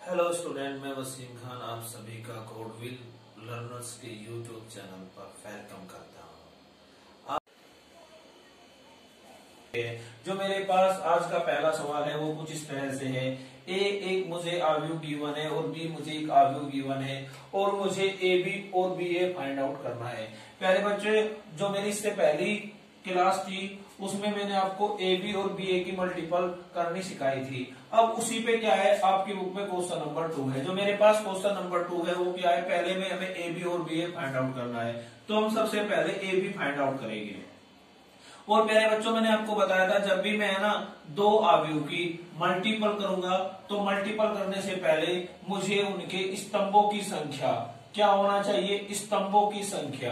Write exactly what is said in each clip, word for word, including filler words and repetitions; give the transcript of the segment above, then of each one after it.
Hello student, मैं वसीम खान आप सभी का कोडविल लर्नर्स के यूट्यूब चैनल पर वेलकम करता हूं। आप जो मेरे पास आज का पहला सवाल है वो कुछ इस तरह से है। ए एक मुझे आव्यूह गिवन है और बी मुझे एक आव्यूह गिवन है और मुझे ए बी और बी ए फाइंड आउट करना है। प्यारे बच्चे, जो मेरी इससे पहली क्लास थी उसमें मैंने आपको ए बी और बी ए की मल्टीपल करनी सिखाई थी। अब उसी पे क्या है, आपकी बुक में क्वेश्चन नंबर टू है। जो मेरे पास क्वेश्चन नंबर टू है वो क्या है, पहले में हमें ए बी और बी ए फाइंड आउट करना है। तो हम सबसे पहले ए बी फाइंड आउट करेंगे। और प्यारे बच्चों, मैंने आपको बताया था जब भी मैं ना दो आव्यूह की मल्टीपल करूंगा तो मल्टीपल करने से पहले मुझे उनके स्तंभों की संख्या क्या होना चाहिए, स्तंभों की संख्या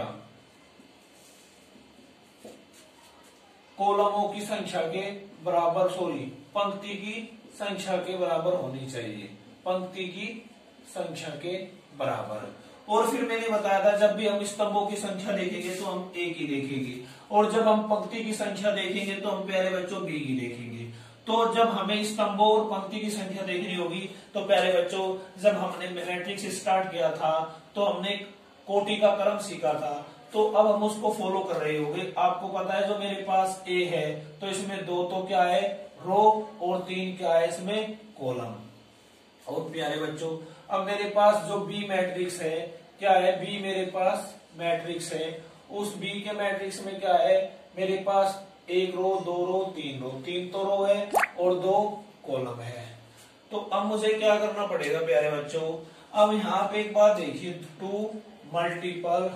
कॉलमों की संख्या के बराबर, सॉरी पंक्ति की संख्या के बराबर होनी चाहिए, पंक्ति की संख्या के बराबर। और फिर मैंने बताया था जब भी हम स्तंभों की संख्या देखेंगे तो हम ए की देखेंगे और जब हम पंक्ति की संख्या देखेंगे तो हम प्यारे बच्चों बी की देखेंगे। तो जब हमें स्तंभों और पंक्ति की संख्या देखनी होगी तो प्यारे बच्चों, जब हमने मैट्रिक्स स्टार्ट किया था तो हमने कोटि का क्रम सीखा था, तो अब हम उसको फॉलो कर रहे होंगे। आपको पता है जो मेरे पास ए है तो इसमें दो तो क्या है, रो, और तीन क्या है, इसमें कॉलम। और प्यारे बच्चों, अब मेरे पास जो बी मैट्रिक्स है क्या है, बी मेरे पास मैट्रिक्स है। उस बी के मैट्रिक्स में क्या है, मेरे पास एक रो, दो रो, तीन रो, तीन तो रो है और दो कॉलम है। तो अब मुझे क्या करना पड़ेगा प्यारे बच्चों, अब यहाँ पे एक बात देखिए, टू मल्टीपल,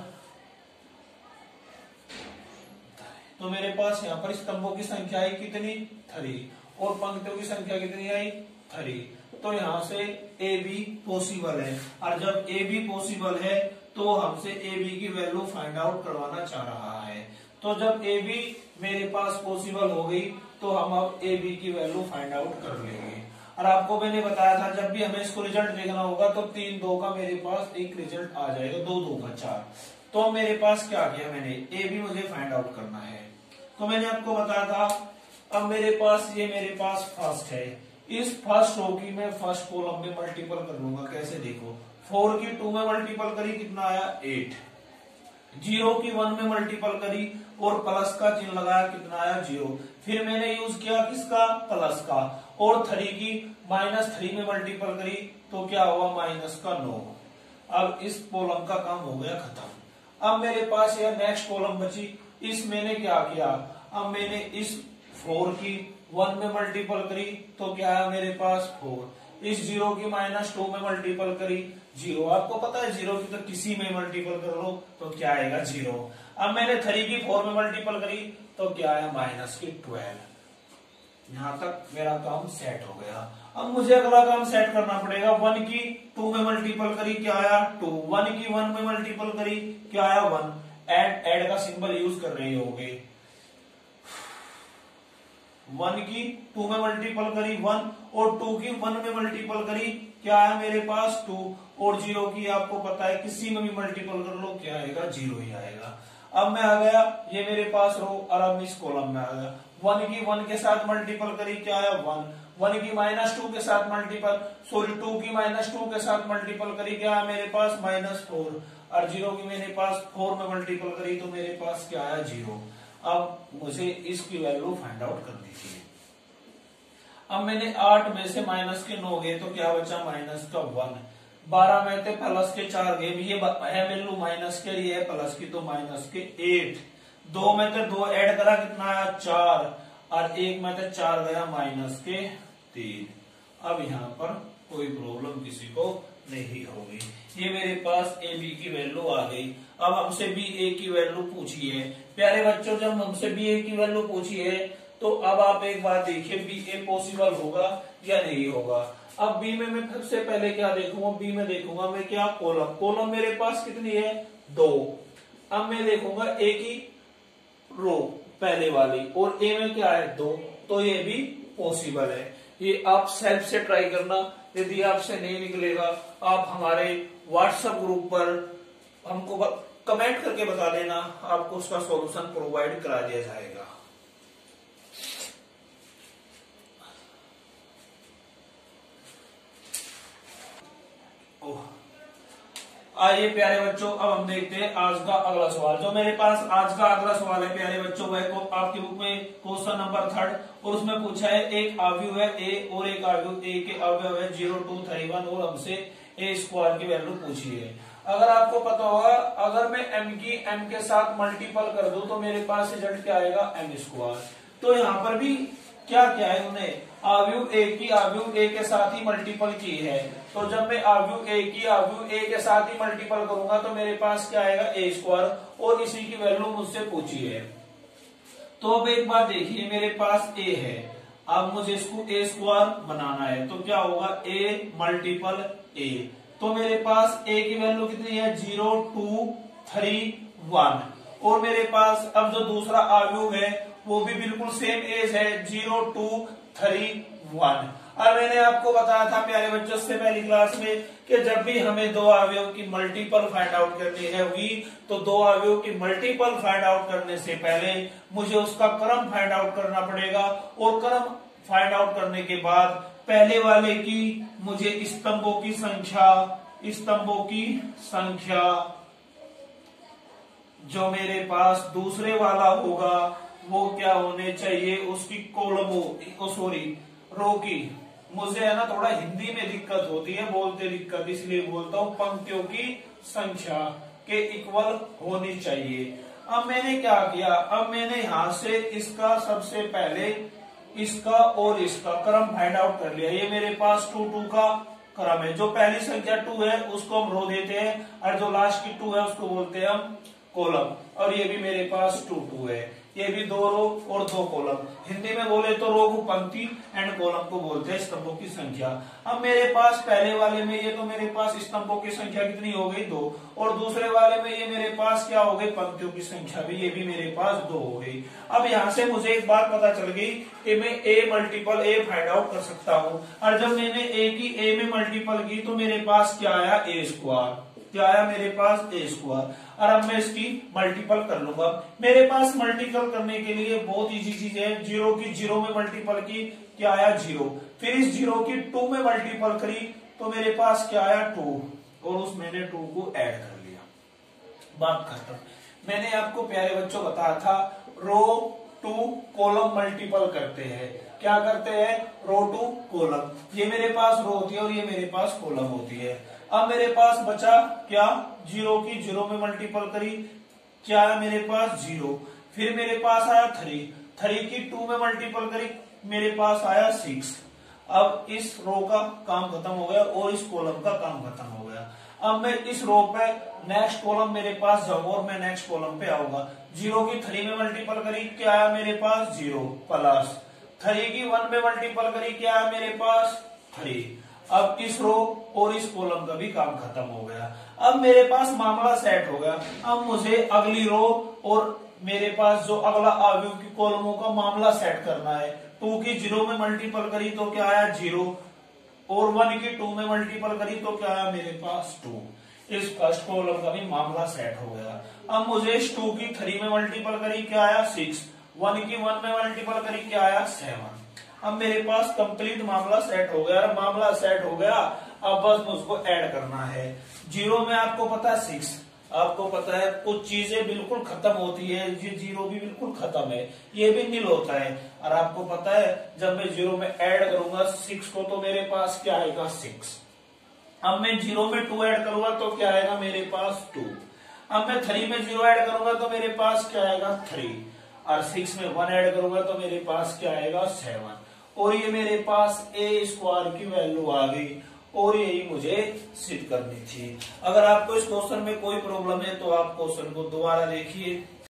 तो मेरे पास यहाँ पर स्तंभों की संख्या आई कितनी, थ्री, और पंक्तियों की संख्या कितनी आई, थ्री। तो यहाँ से ए बी पॉसिबल है, और जब ए बी पॉसिबल है तो हमसे ए बी की वैल्यू फाइंड आउट करवाना चाह रहा है। तो जब ए बी मेरे पास पॉसिबल हो गई तो हम अब ए बी की वैल्यू फाइंड आउट कर लेंगे। और आपको मैंने बताया था जब भी हमें इसको रिजल्ट देखना होगा तो तीन दो का मेरे पास एक रिजल्ट आ जाएगा, दो दो का चार। तो मेरे पास क्या किया मैंने, ए बी मुझे फाइंड आउट करना है। तो मैंने आपको बताया था, अब मेरे पास ये मेरे पास फर्स्ट है, इस फर्स्ट रो की मैं फर्स्ट कॉलम में मल्टीपल कर लूंगा। कैसे, देखो, फोर की टू में मल्टीपल करी, कितना आया, एट। जीरो की वन में मल्टीपल करी और प्लस का चिन्ह लगाया, कितना आया, जीरो। फिर मैंने यूज किया किसका, प्लस का। और थ्री की माइनस थ्री में मल्टीपल करी तो क्या हुआ, माइनस का नौ। अब इस कॉलम का काम हो गया खत्म। अब मेरे पास यह नेक्स्ट कॉलम बची, इस मैंने क्या किया, अब मैंने इस फोर की वन में मल्टीपल करी तो क्या है मेरे पास, फोर। इस जीरो की माइनस टू में मल्टीपल करी, जीरो। आपको पता है जीरो की तो किसी में मल्टीपल कर लो तो क्या आएगा, जीरो। अब मैंने थ्री की फोर में मल्टीपल करी तो क्या आया, माइनस की ट्वेल्व। यहां तक मेरा काम सेट हो गया। अब मुझे अगला काम सेट करना पड़ेगा, वन की टू में मल्टीपल करी, क्या आया, टू। वन की वन में मल्टीपल करी, क्या आया, वन। एड एड का सिंबल यूज कर रहे होगे। वन की टू में मल्टीपल करी, वन, और टू की वन में मल्टीपल करी, क्या आया मेरे पास, टू। और जीरो की आपको पता है किसी में भी मल्टीपल कर लो क्या आएगा, जीरो ही आएगा। अब मैं आ गया, ये मेरे पास रो, और अब इस कॉलम में आ गया। वन की वन के साथ मल्टीपल करी, क्या आया, वन। वन की माइनस टू के साथ मल्टीपल, सॉरी टू की माइनस टू के साथ मल्टीपल करी, क्या आया मेरे पास, माइनस फोर। और जीरो की मेरे पास फोर में मल्टीपल करी तो मेरे पास क्या आया, जीरो। अब मुझे इसकी वैल्यू फाइंड आउट करनी थी। अब मैंने आठ में से माइनस के नौ गए तो क्या बचा, माइनस का वन। बारह में थे प्लस के चार गए, ये है वैल्यू माइनस के, ये है प्लस की तो माइनस के एट। दो में थे दो ऐड करा, कितना आया, चार। और एक में थे चार गया, माइनस के तीन। अब यहाँ पर कोई प्रॉब्लम किसी को नहीं होगी। ये मेरे पास ए बी की वैल्यू आ गई। अब हमसे बी ए की वैल्यू पूछी है। प्यारे बच्चों, जब हमसे बी ए की वैल्यू पूछी है तो अब आप एक बात देखिए, बी ए पॉसिबल होगा या नहीं होगा। अब बी में मैं सबसे पहले क्या देखूंगा, बी में देखूंगा मैं क्या, कॉलम। कॉलम मेरे पास कितनी है, दो। अब मैं देखूंगा ए की रो पहले वाली, और ए में क्या है, दो, तो ये भी पॉसिबल है। ये आप सेल्फ से ट्राई करना, यदि आपसे नहीं निकलेगा आप हमारे व्हाट्सएप ग्रुप पर हमको कमेंट करके बता देना, आपको उसका सॉल्यूशन प्रोवाइड करा दिया जाएगा। आइए प्यारे बच्चों, अब हम देखते हैं आज का अगला सवाल। जो मेरे पास आज का अगला सवाल है प्यारे बच्चों, वह को आपकी बुक में क्वेश्चन नंबर थर्ड, और उसमें पूछा है एक अवयव है ए और एक अवयव ए के अवयव है जीरो टू थ्री वन, और हमसे ए स्क्वायर की वैल्यू पूछी है। अगर आपको पता होगा, अगर मैं m की m के साथ मल्टीपल कर दूं तो मेरे पास रिजल्ट क्या आएगा, m स्क्वायर। तो यहाँ पर भी क्या क्या है, उन्हें अवयव ए की अवयव ए के साथ ही मल्टीपल की है। तो जब मैं अवयव ए की अवयव ए के साथ ही मल्टीपल करूंगा तो मेरे पास क्या आएगा, ए स्क्वायर, और इसी की वैल्यू मुझसे पूछी है। तो अब एक बात देखिए, मेरे पास ए है, अब मुझे इसको ए स्क्वायर बनाना है, तो क्या होगा, ए मल्टीपल ए। तो मेरे पास ए की वैल्यू कितनी है, जीरो टू थ्री वन, और मेरे पास अब जो दूसरा अवयव है वो भी बिल्कुल सेम एज है, जीरो टू थ्री वन। और मैंने आपको बताया था प्यारे बच्चों से पहली क्लास में कि जब भी हमें दो अवयव की मल्टीपल फाइंड आउट करनी है हुई, तो दो अवयव की मल्टीपल फाइंड आउट करने से पहले मुझे उसका क्रम फाइंड आउट करना पड़ेगा, और क्रम फाइंड आउट करने के बाद पहले वाले की मुझे स्तंभों की संख्या स्तंभों की संख्या जो मेरे पास दूसरे वाला होगा वो क्या होने चाहिए, उसकी कॉलमों सॉरी रो की, मुझे है ना थोड़ा हिंदी में दिक्कत होती है, बोलते दिक्कत, इसलिए बोलता हूं, पंक्तियों की संख्या के इक्वल होनी चाहिए। अब मैंने क्या किया, अब मैंने यहां से इसका सबसे पहले इसका और इसका क्रम फाइंड आउट कर लिया। ये मेरे पास टू टू का क्रम है, जो पहली संख्या टू है उसको हम रो देते हैं, और जो लास्ट की टू है उसको बोलते हैं हम कॉलम, और ये भी मेरे पास टू टू है, ये भी दो रो और दो कॉलम। हिंदी में बोले तो रो को पंक्ति एंड कॉलम को बोलते हैं स्तंभों की संख्या। अब मेरे पास पहले वाले में ये तो मेरे पास स्तंभों की संख्या कितनी हो गई, दो, और दूसरे वाले में ये मेरे पास क्या हो गई, पंक्तियों की संख्या भी, ये भी मेरे पास दो हो गई। अब यहाँ से मुझे एक बात पता चल गई कि मैं A multiple A find out कर सकता हूँ, और जब मैंने ए की ए में मल्टीपल की तो मेरे पास क्या आया, ए स्क्वायर, क्या आया मेरे पास, ए स्क्वायर। और अब मैं इसकी मल्टीपल कर लूंगा। मेरे पास मल्टीपल करने के लिए बहुत इजी चीज है, जीरो की जीरो में मल्टीपल की, क्या आया, जीरो, फिर इस जीरो की टू में मल्टीपल करी तो मेरे पास क्या आया, टू, और उस मैंने टू को ऐड कर लिया, बात खत्म। मैंने आपको प्यारे बच्चों बताया था रो टू कॉलम मल्टीपल करते हैं, क्या करते हैं, रो टू कॉलम, ये मेरे पास रो होती है और ये मेरे पास कॉलम होती है। अब मेरे पास बचा क्या, जीरो की जीरो में मल्टीपल करी, क्या है मेरे पास, जीरो, फिर मेरे पास आया थ्री, थ्री की टू में मल्टीपल करी, मेरे पास आया सिक्स। अब इस रो का काम खत्म हो गया और इस कॉलम का काम खत्म हो गया। अब मैं इस रो पे नेक्स्ट कॉलम मेरे पास जाऊंगा और मैं नेक्स्ट कॉलम पे आऊंगा। जीरो की थ्री में मल्टीपल करी, क्या आया मेरे पास, जीरो, प्लस थ्री की वन में मल्टीपल करी, क्या आया मेरे पास, थ्री। अब इस रो और इस कॉलम का भी काम खत्म हो गया। अब मेरे पास मामला सेट हो गया। अब मुझे अगली रो और मेरे पास जो अगला अवयव की कॉलमों का मामला सेट करना है। टू की जीरो में मल्टीपल करी तो क्या आया, जीरो, और वन की टू में मल्टीपल करी तो क्या आया मेरे पास, टू। इस फर्स्ट कॉलम का भी मामला सेट हो गया। अब मुझे इस टू की थ्री में मल्टीपल करी, क्या आया, सिक्स, वन की वन में मल्टीपल करी, क्या आया, सेवन। अब मेरे पास कंप्लीट मामला सेट हो गया। मामला सेट हो गया, अब बस मुझको ऐड करना है। जीरो में आपको पता है सिक्स, आपको पता है कुछ चीजें बिल्कुल खत्म होती है, ये जीरो भी बिल्कुल खत्म है, ये भी नील होता है। और आपको पता है जब मैं जीरो में ऐड करूंगा सिक्स को तो मेरे पास क्या आएगा, सिक्स। अब मैं जीरो में टू ऐड करूंगा तो क्या आएगा मेरे पास, टू। अब मैं थ्री में जीरो ऐड करूंगा तो मेरे पास क्या आएगा, थ्री। और सिक्स में वन ऐड करूंगा तो मेरे पास क्या आएगा, सेवन। और ये मेरे पास ए स्क्वायर की वैल्यू आ गई, और यही मुझे सिद्ध करनी थी। अगर आपको इस क्वेश्चन में कोई प्रॉब्लम है तो आप क्वेश्चन को दोबारा देखिए।